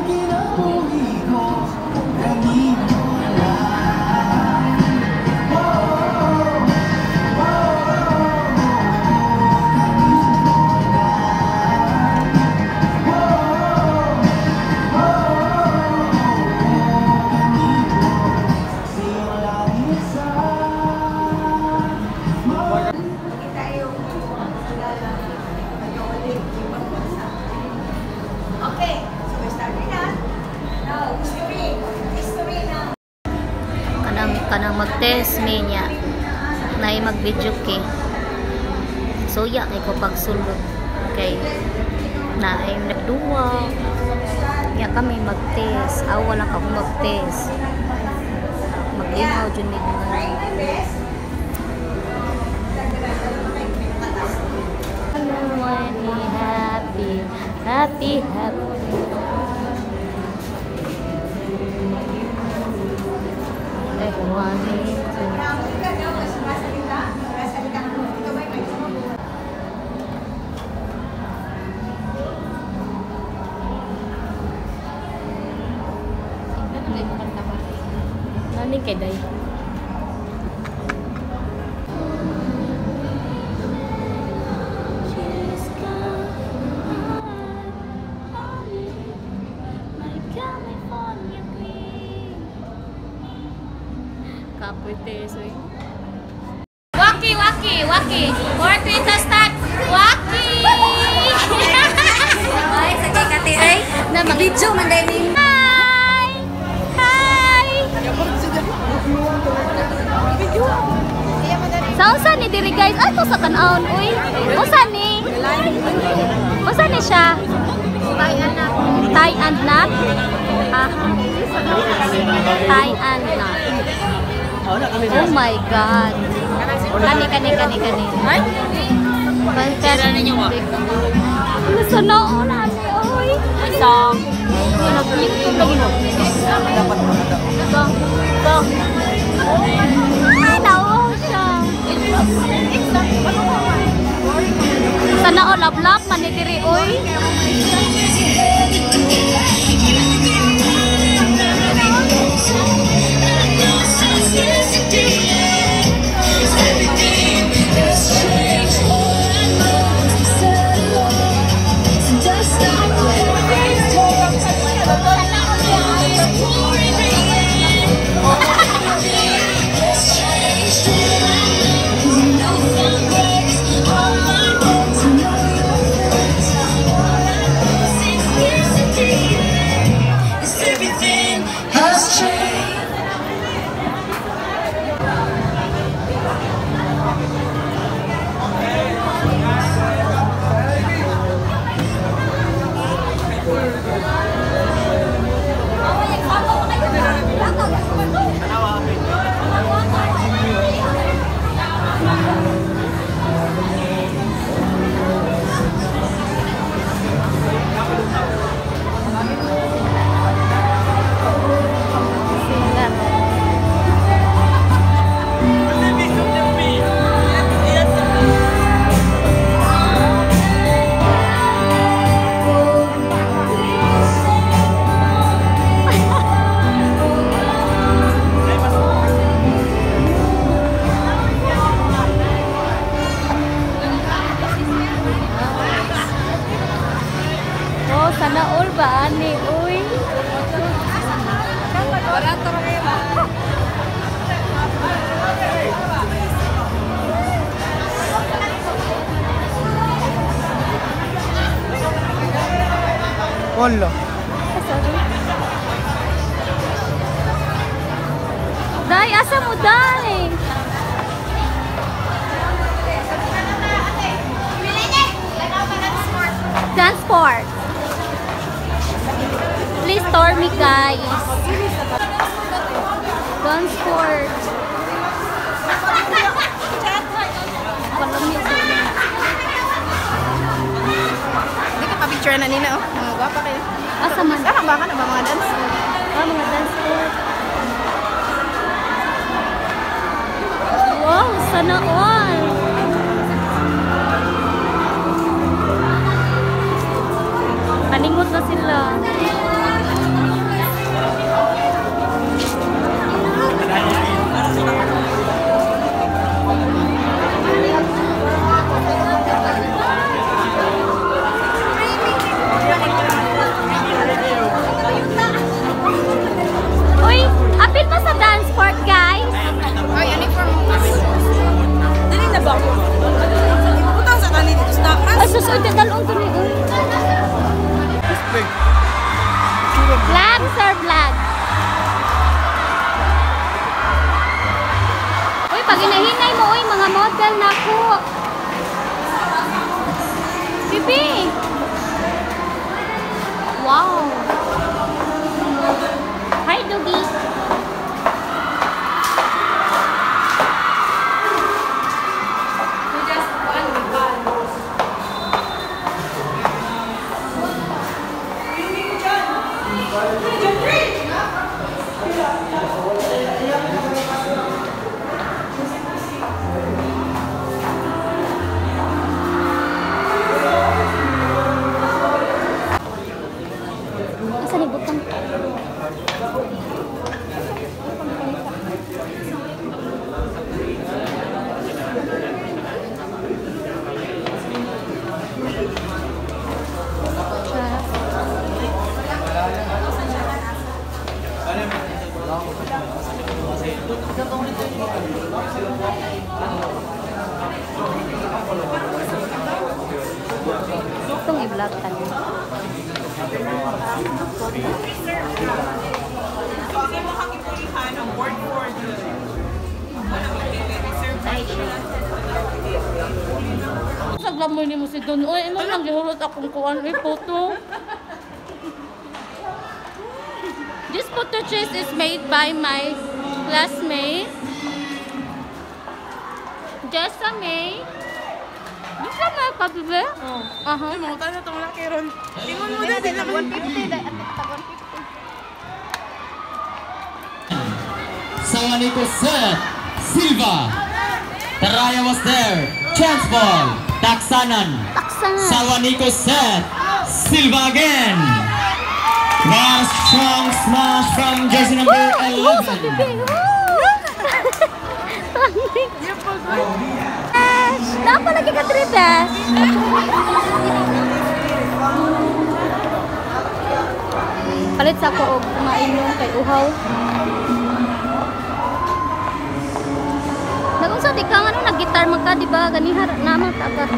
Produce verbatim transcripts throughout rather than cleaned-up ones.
Kanang mag-test me niya na mag-video kay so ya kay ko pagsulod kay na ay nagduwa ya kami mag-test aw wala ka mag-test maglinaw jud ni happy happy happy Nani kay day? Kapwites, oy. Waki, waki, waki. Four, three, to start. Waki! Ay, sakay kati ay. Na mag-video man dahil ni. Hi! Hi! Saan saan ni diri guys? Ay, to sa kanahon, uy. O saan ni? O saan ni siya? Thai and nut. Thai and nut? Ah. Thai and nut. Oh my God. Kani, kani, kani, kani. Ay? Pagkara ninyo mo? Gusto na o na. Oy. Isang. Nag-YouTube lagi mo. Dapat mo na daw. Go. Go. Ay, nawaw siya. Sana o lablap. Manitiri, oy. Sana all ba ani uy. Barato ra kayo ba? Wala. Dai, asa mo dai? Dance sport. Please store me guys. Dance sport. Hindi ka pa-picture na nila, oh. Mga gwapa kayo. Asa man? Saan ba ka na ba mga dance? Ah, mga dance sport. Wow, sana all. Paningot na sila. Tulong ko niyo. Vlog, sir, vlog. Uy, pag hinahinay mo, uy, mga model na ko. Bibi. Wow. Hi, Doogie. Asa ni butang? Itong i-vlog tayo. Saglamoy ni mo si Don. Uy, ino lang gihulot akong kuan uy photo. This photo chase is made by my classmate Jessa May. Bisa na pa bebe? Oh. Aha. Ay, mga tayo itong laki ron. Tingnan mo na din naman. one fifty. one fifty. Sawaniko Seth Silva. Taraya was there. Chance ball. Taksanan. Taksanan. Sawaniko Seth Silva again. One strong smash from jersey number eleven. Kenapa lagi ke Tridas? Palit sa ko og mainom kay uhaw. Nagunsa di ka ano nag-gitar magka di ba ganihar naman ta ka.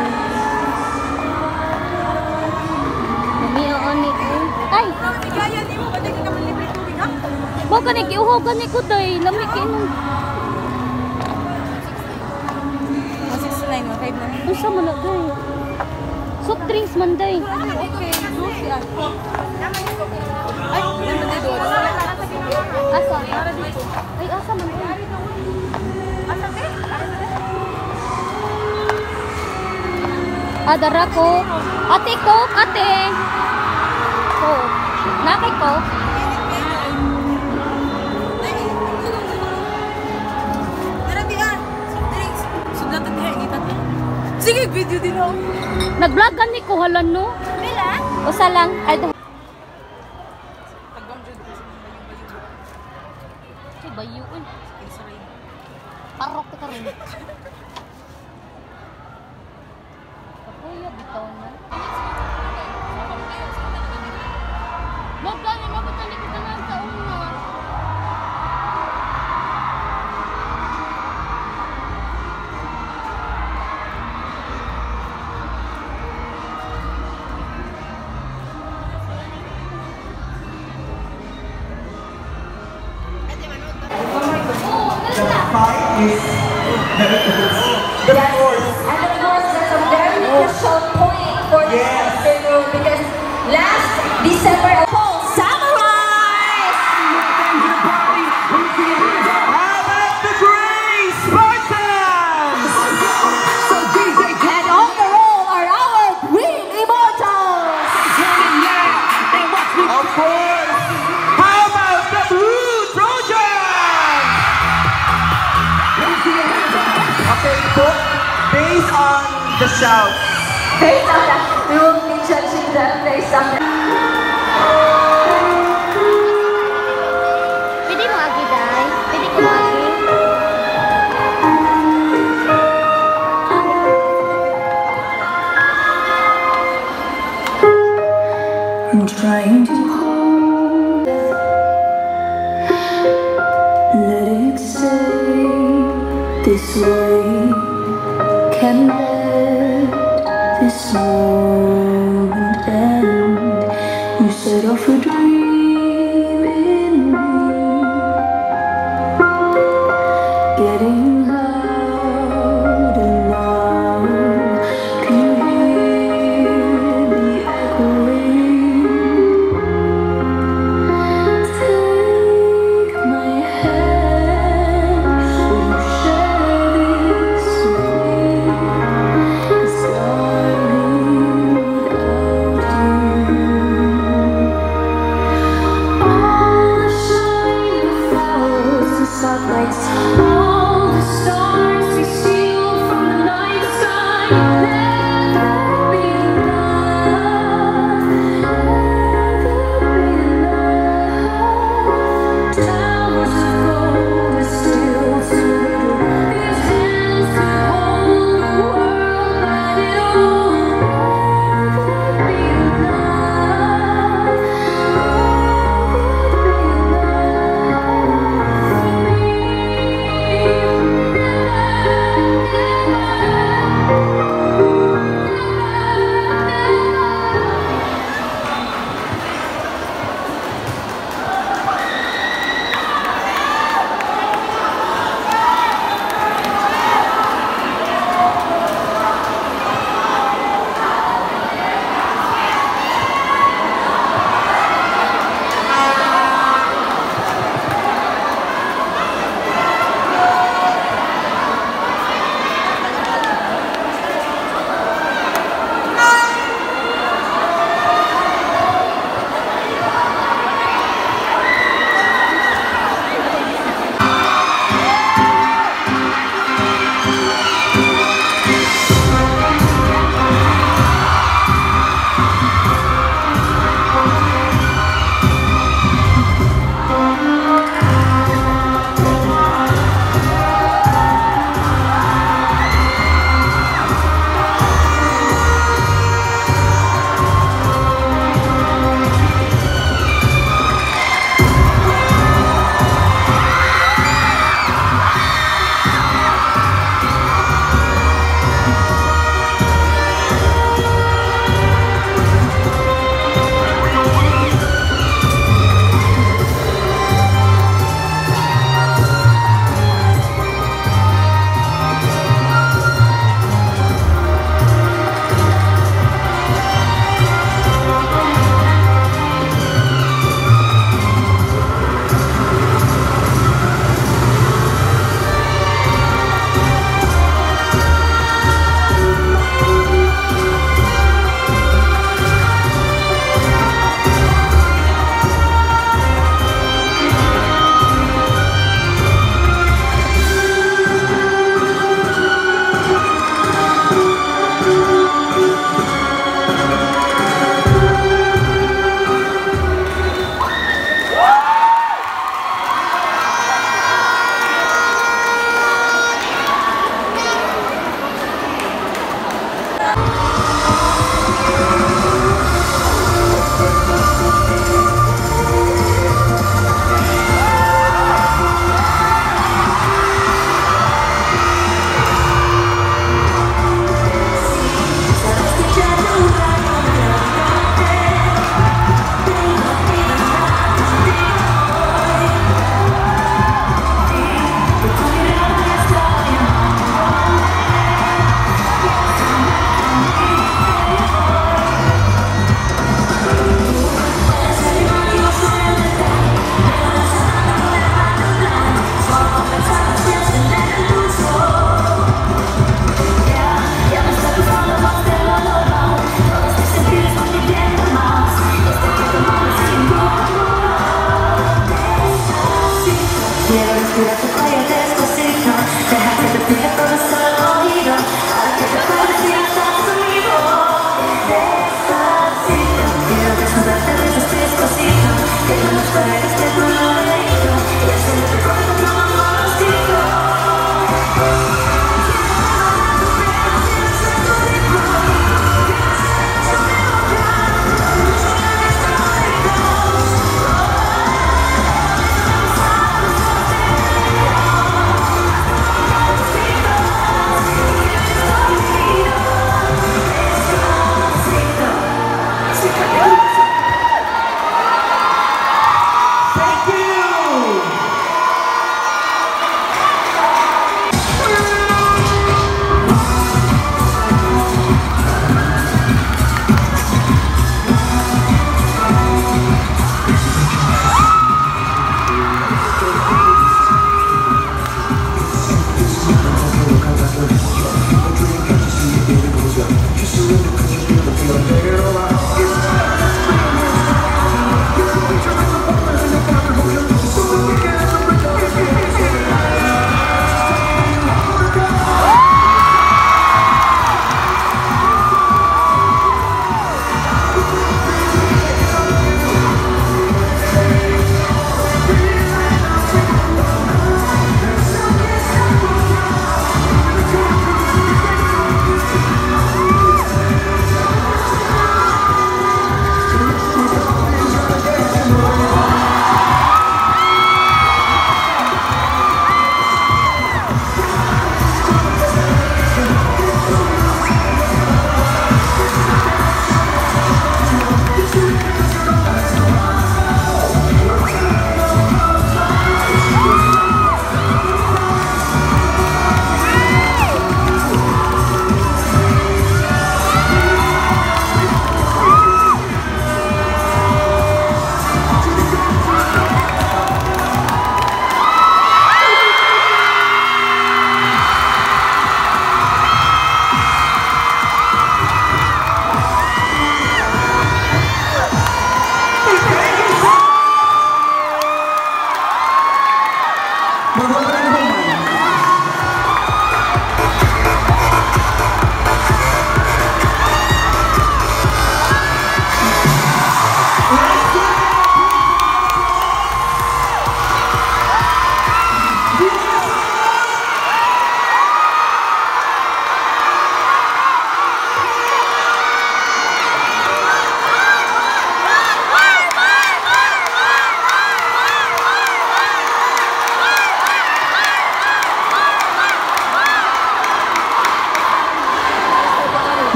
Mami on ni. Ay. Kaya ni mo pati ka man libre tubig ha? Mo kani giuhaw gani ko day lami kinon. Unsa man na day? Soft drinks man day. Okay, juice yan. Ay, naman day doon. Asa? Ay, asa man day? Asa day? Adara ko. Ate Coke, ate. Coke. Nakay Coke. Sige, video din ako. Nag-vlog ka ni Kuhalan, no? Bila? Usa lang. Ay, bayu eh. Parok ka rin. Kapuya, bitaw na. Magkali, mapatali kita na ang taong na. Yes, and of course that's a very crucial point for this afternoon because last December, oh, Samurais! How about the Grey Spartans? And on the roll are our Green Immortals! Of course! How about the Blue Trojans? Okay, book based on the shout. Based on that, we will be judging them based on that. Pwede mo agi, Day? Pwede ko agi? I'm trying to hold, let it stay this way, can't let this moment moment end. You set off a dream in me, getting louder now. Can you hear the echoing? Take my hand, will you share this with me? 'Cause darling, without you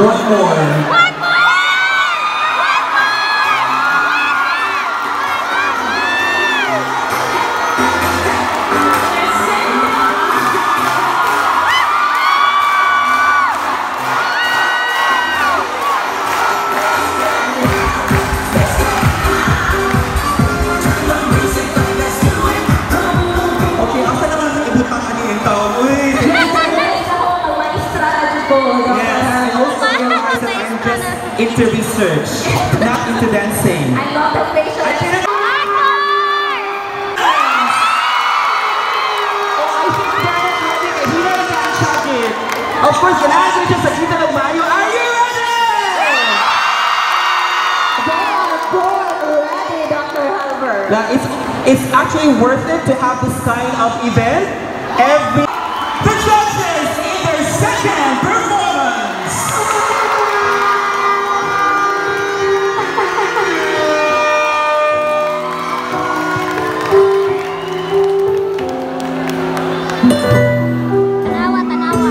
One more. One more! Okay, asa naman ang ibutang ani yung taon? Uy! Yes, most of you guys that I'm just into research, not into dancing. I love the facial expression. Of course, kailangan ko siya sa kita ng Mayo. Are you ready? Ready, Doctor Halbert. Like, it's, it's actually worth it to have this kind of event every... The judges in their second performance. Tanawa, tanawa.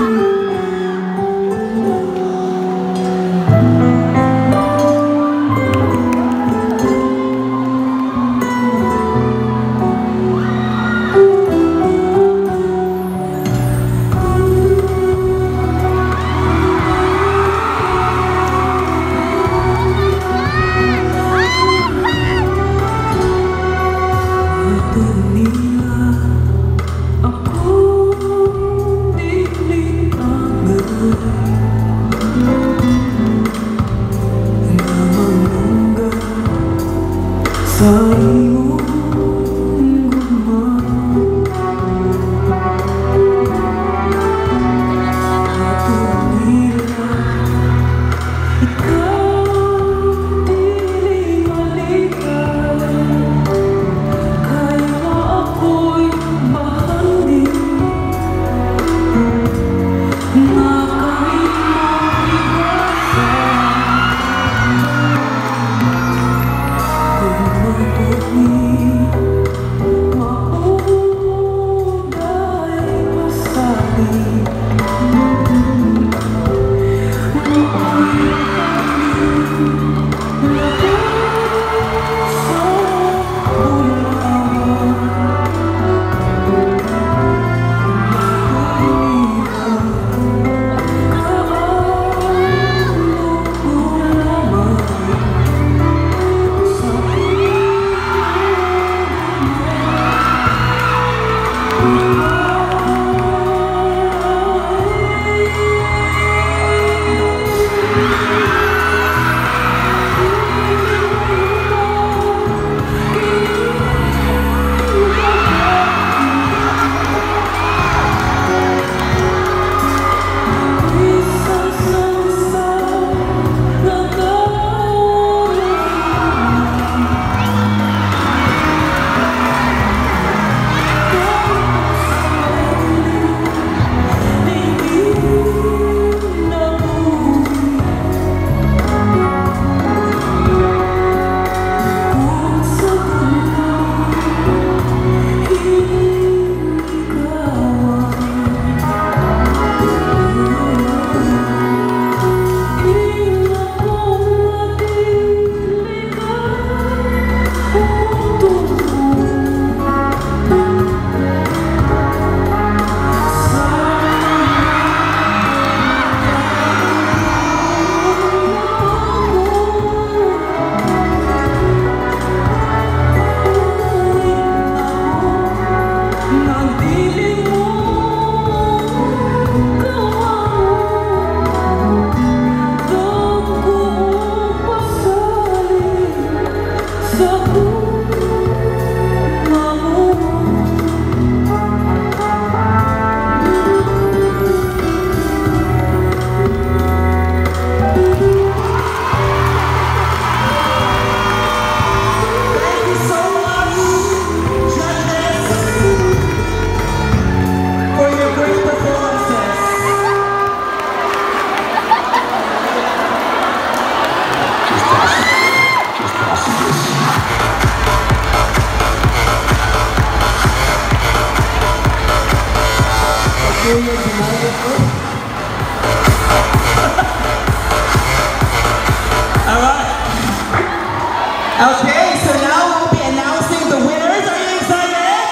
Okay, so now we'll be announcing the winners. Are you excited?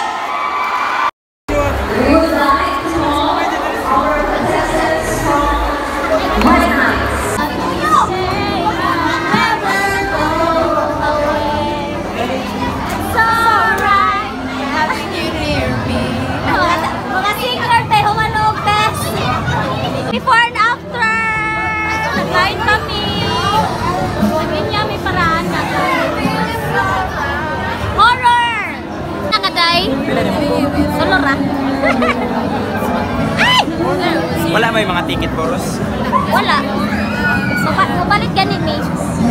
We would like to call our contestants from White Heights. Mga singer tayo, humanog best. Before and after. Nag-light kami. Sabi niya may paraan na. Horror! Nakaday. Solora. Ay! Wala may mga ticket boros? Wala. So, balik ganin eh.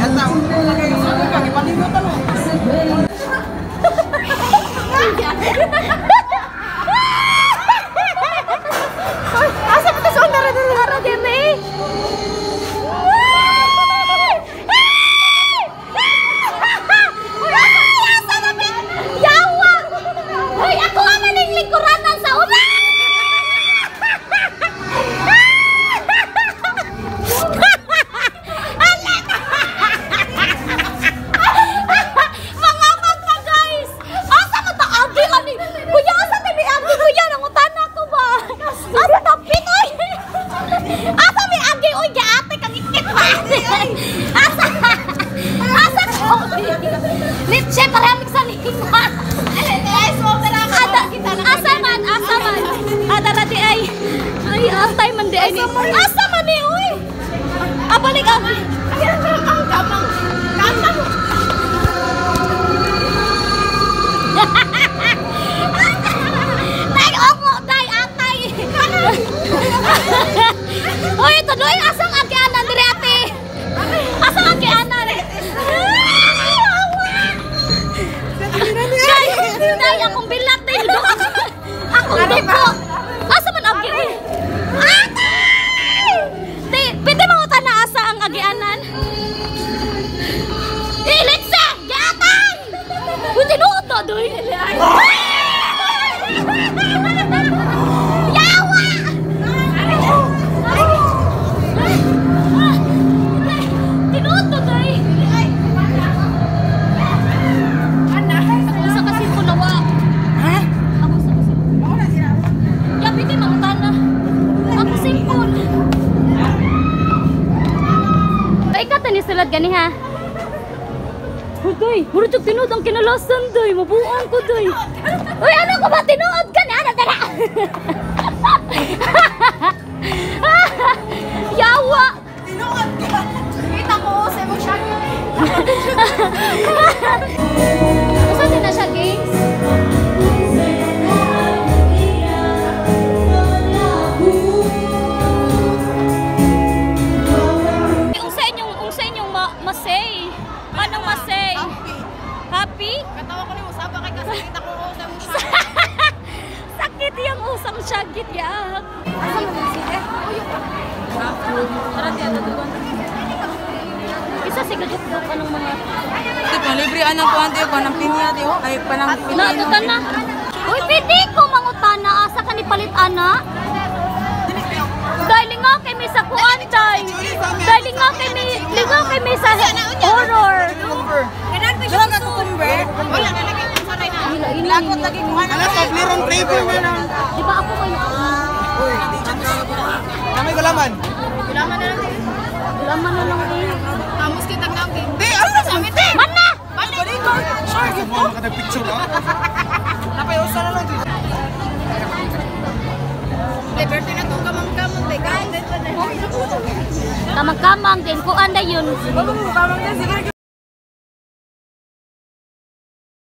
Asa na ito sa unara na nara din eh? Asa na bin? Yawa! Uy, ako ang maning lingkuranan sa una! Mga mga guys! Asa mo ta agi ani? Kuya asa ta mi agi kuya nangutan ako ba? Asa ta pinoy? Asa mi agi oy gaate kang ikit pa. Asa? Asa ko? Litche paramik sa lima. Guys, opera ka. Asa man, asa man. Ada ra di ay. Ay, altay man di ay ni. Asa man ni oy? Abalik agi. Ang kamang. Kamang. Tay omo day atay. Oy tuloy asang agi anan dire ate. Asang agi anan. Day, day akong bilat day. Akong dugo. Asa man agi? Atay! Day, pwede mo utan na asa ang agi anan. Ilitsa! Gatay! Pwede mo utan doy. Yawa! Tinuto doy. Ako sa kasi punawa. Ha? Ako sa kasi. Ya, pwede mangutan na. Ako simpon. Ay, ka tanisulat gani ha? Doy, murag yung tinuod ang kinalasan, doy. Mabuang ko, doy. Uy, ano ko ba? Tinuod ka na? Ano, tara! Yawa! Tinuod ka. Kita ko sa mo siya. Gusto din na siya, guys? Kung sa inyong, kung sa inyong ma masay. Anong masay? Happy? Katawa ko ni mo saba kay kasakit ako sa mo siya. Sakit yung usang syagit yak. Asa mo sige? Tara diyan, natutuan. Isa sigagot daw pa ng mga... Ito pa libre anang kuan tayo panang pinya tayo ay panang Natutan na. Uy, pwede ko mangutana. Asa ka ni palit ana? Dahil nga kay may sa kuan tay. Dahil nga kay may lingaw kay may sa horror. Kanan ko siya cucumber. Wala na lagi ko sa ray na. Lakot lagi ko ana. Ano, Toblerone flavor mo na. Di ba ako may Kami gulaman. Gulaman na lang. laman na lang eh. Amos kita nang din. Di, ano na samit eh? Man na! Balik ko. Sure gid ko. Kada picture ha. Napay usa na lang dito. Liberty na to kamang-kamang tay. Kain din pa na. Kamang-kamang din. Kuan na yun. Kamang-kamang din sige.